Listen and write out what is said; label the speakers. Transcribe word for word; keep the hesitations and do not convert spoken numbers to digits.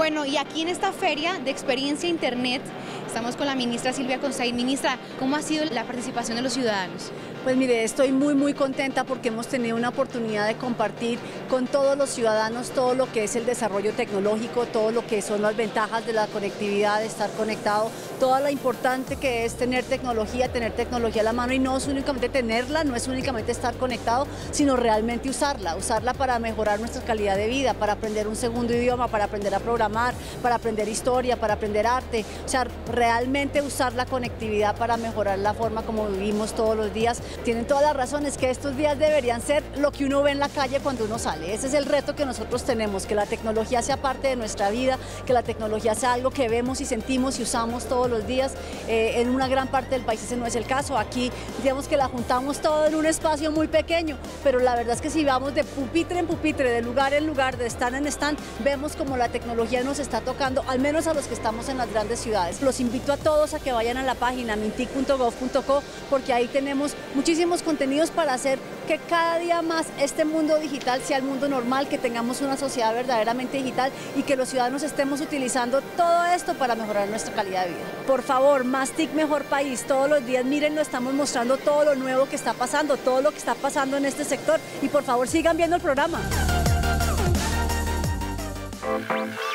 Speaker 1: Bueno, y aquí en esta feria de experiencia Internet estamos con la ministra Silvia Constaín. Ministra, ¿cómo ha sido la participación de los ciudadanos?
Speaker 2: Pues mire, estoy muy muy contenta porque hemos tenido una oportunidad de compartir con todos los ciudadanos todo lo que es el desarrollo tecnológico, todo lo que son las ventajas de la conectividad, de estar conectado, toda la importante que es tener tecnología, tener tecnología a la mano y no es únicamente tenerla, no es únicamente estar conectado, sino realmente usarla, usarla para mejorar nuestra calidad de vida, para aprender un segundo idioma, para aprender a programar, para aprender historia, para aprender arte, o sea, realmente usar la conectividad para mejorar la forma como vivimos todos los días. Tienen todas las razones que estos días deberían ser lo que uno ve en la calle cuando uno sale. Ese es el reto que nosotros tenemos, que la tecnología sea parte de nuestra vida, que la tecnología sea algo que vemos y sentimos y usamos todos los días. Eh, en una gran parte del país ese no es el caso. Aquí digamos que la juntamos todo en un espacio muy pequeño, pero la verdad es que si vamos de pupitre en pupitre, de lugar en lugar, de stand en stand, vemos como la tecnología nos está tocando, al menos a los que estamos en las grandes ciudades. Los invito a todos a que vayan a la página mintic punto gov punto co porque ahí tenemos muchísimos contenidos para hacer que cada día más este mundo digital sea el mundo normal, que tengamos una sociedad verdaderamente digital y que los ciudadanos estemos utilizando todo esto para mejorar nuestra calidad de vida. Por favor, más TIC, mejor país. Todos los días, mírenlo, estamos mostrando todo lo nuevo que está pasando, todo lo que está pasando en este sector y por favor sigan viendo el programa.